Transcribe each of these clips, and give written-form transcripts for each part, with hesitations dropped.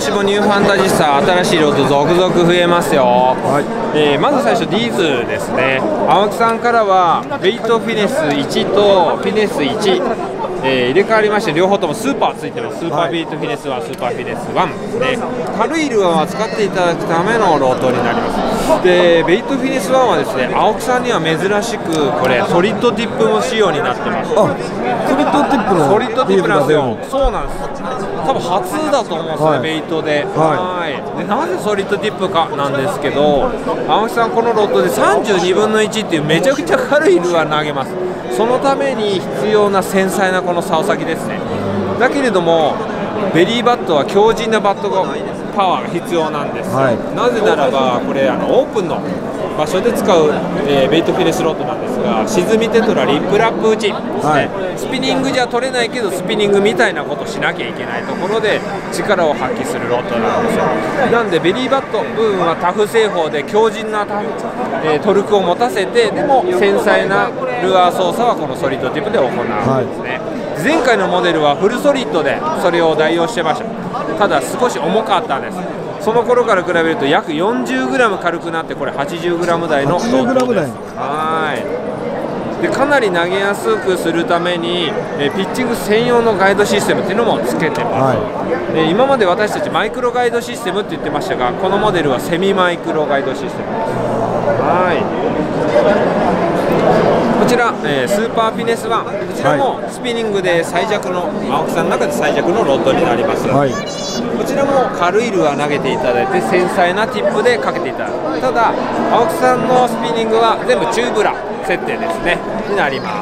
年もニューファンタジスタ新しいロッド続々増えますよ。はい、まず最初ディーズですね。青木さんからはベイトフィネス1とフィネス1、入れ替わりまして両方ともスーパーついてます。スーパーベイトフィネス1、スーパーフィネス1で、軽いルアーを使っていただくためのロッドになります。でベイトフィネス1はですね、青木さんには珍しくこれソリッドティップも仕様になってます。 ソリッドティップのソリッドティップなんですよ。そうなんです。多分初だと思うんですね、ベイトで。でなぜソリッドティップかなんですけど、青木さんこのロッドで32分の1っていうめちゃくちゃ軽いルアー投げます。そのために必要な繊細なこの竿先ですね。だけれどもベリーバットは強靭なバットがパワーが必要なんです。なぜならばこれオープンの場所で使う、ベイトフィネスロッドなんですが、沈みテトラリップラップ打ちですね、スピニングじゃ取れないけどスピニングみたいなことしなきゃいけないところで力を発揮するロッドなんですよ。なんでベリーバット部分はタフ製法で強靭なトルクを持たせて、でも繊細なルアー操作はこのソリッドティップで行うんですね。前回のモデルはフルソリッドでそれを代用してました。ただ少し重かったんです。その頃から比べると約 40g 軽くなって、これ 80g 台のロッドです。でかなり投げやすくするためにピッチング専用のガイドシステムっていうのもつけてます。で今まで私たちマイクロガイドシステムって言ってましたが、このモデルはセミマイクロガイドシステムです。こちら、スーパーフィネス1、こちらもスピニングで最弱の、青木さんの中で最弱のロッドになります。こちらも軽いルアー投げていただいて、繊細なティップでかけていただく。ただ青木さんのスピニングは全部チューブラ設定ですねになります。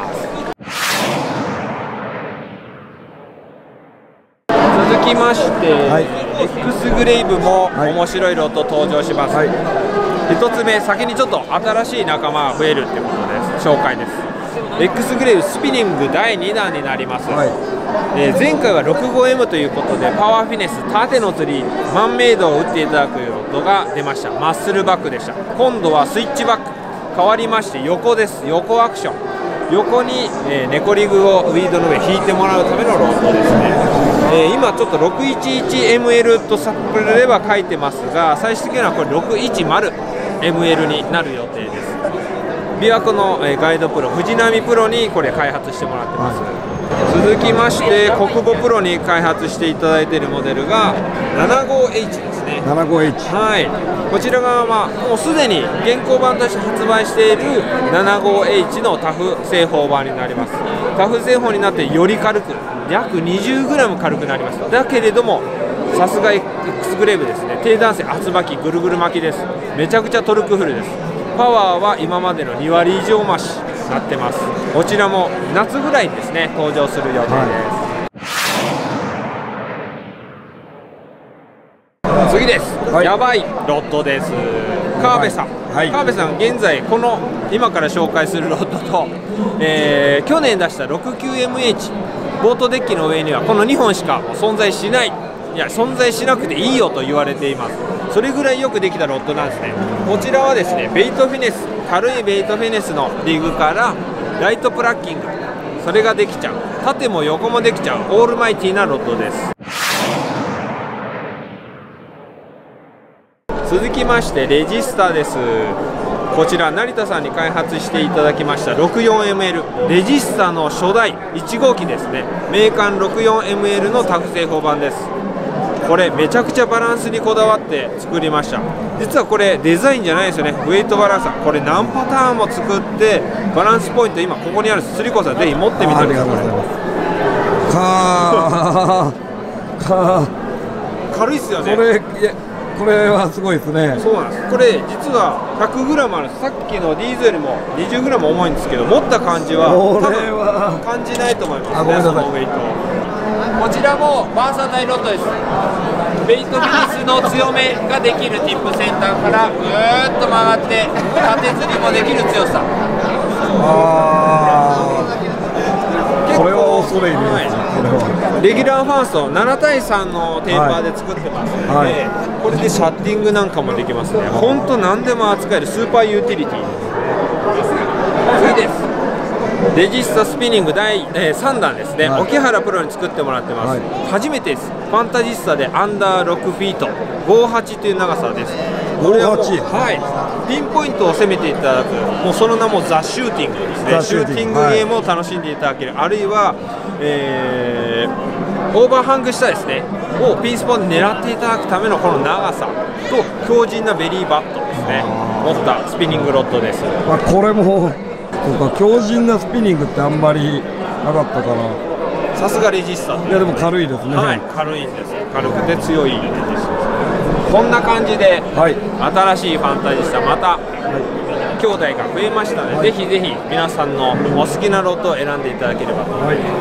続きまして、X グレイブも面白いロッド登場します。1つ目、先にちょっと新しい仲間が増えるってことです。紹介です。 X グレイブスピニング第2弾になります。前回は 65M ということでパワーフィネス縦の釣りマンメイドを打っていただくロッドが出ました。マッスルバックでした。今度はスイッチバック変わりまして横です。横アクション、横に、ネコリグをウィードの上引いてもらうためのロッドですね。今ちょっと 611ML とサプルでは書いてますが、最終的にはこれ 610ML になる予定です。琵琶湖のガイドプロ藤波プロにこれ開発してもらってます。続きまして国母プロに開発していただいているモデルが 75H ですね。 75H、 こちらが、もうすでに現行版として発売している 75H のタフ製法版になります。タフ製法になってより軽く約 20g 軽くなります。だけれどもさすが X グレーブですね。低弾性厚巻きぐるぐる巻きです。めちゃくちゃトルクフルです。パワーは今までの2割以上増しになってます。こちらも夏ぐらいにですね登場する予定です。次です、やばいロッドです。川辺さん、川辺さん現在この今から紹介するロッドと、去年出した 69MH ボートデッキの上にはこの2本しか存在しない、いや存在しなくていいよと言われています。それぐらいよくできたロッドなんですね。こちらはですねベイトフィネス、軽いベイトフィネスのリグからライトプラッキング、それができちゃう、縦も横もできちゃうオールマイティーなロッドです。続きましてレジスタです。こちら成田さんに開発していただきました 64ML レジスタの初代1号機ですね。メーカー 64ML のタフ製法版です。これめちゃくちゃバランスにこだわって作りました。実はこれデザインじゃないですよね。ウェイトバランス、これ何パターンも作ってバランスポイント今ここにあるスリコさんぜひ持ってみてください。軽いっすよね。 これはすごいですね。 そうなんです。これ実は 100g あるんです。さっきのディーゼルも 20g 重いんですけど、持った感じは多分感じないと思いますね、そのウェイト。こちらもバーサタイロッドです。ベイトフィネスの強めができるティップ先端からぐーっと曲がって縦釣りもできる強さ。 これは恐れ入りです。 レギュラーファースト7対3のテーパーで作ってますので、これでシャッティングなんかもできますね。本当何でも扱えるスーパーユーティリティです。次です。 レジスタスピニング第、3弾ですね、 はい、 沖原プロに作ってもらってます、 はい、 初めてです。ファンタジスタでアンダー6フィート58という長さです。これはもう、はい、ピンポイントを攻めていただく、もうその名もザ・シューティングですね。シューティングゲームを楽しんでいただける、あるいは、オーバーハングしたですねをピンスポンで狙っていただくためのこの長さと強靭なベリーバットですね持ったスピニングロッドです。 まあ、これもそうか、強靭なスピニングってあんまりなかったから、 さすがレジスタ。 いやでも軽いですね。 はい、軽いんです。軽くて強いレジスタ。こんな感じで、 はい、 新しいファンタジスタまた、兄弟が増えましたので、ぜひぜひ皆さんのお好きなロッドを選んでいただければと思います。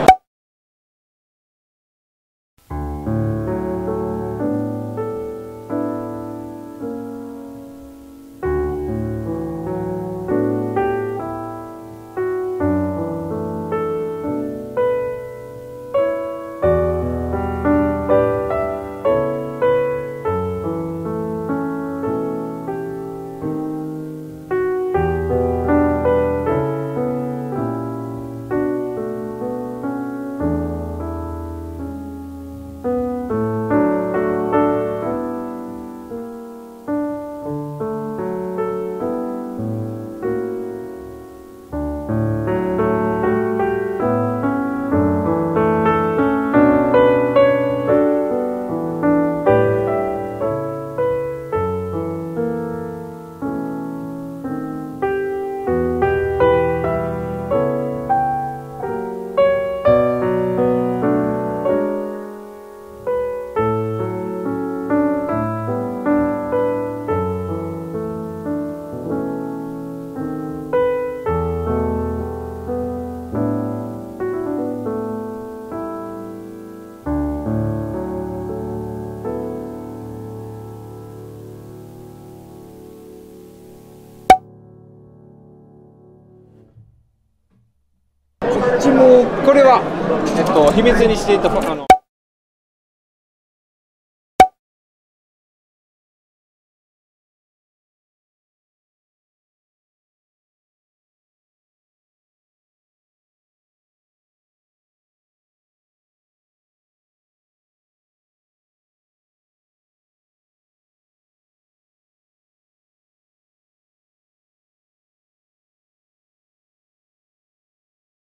これは、秘密にしていた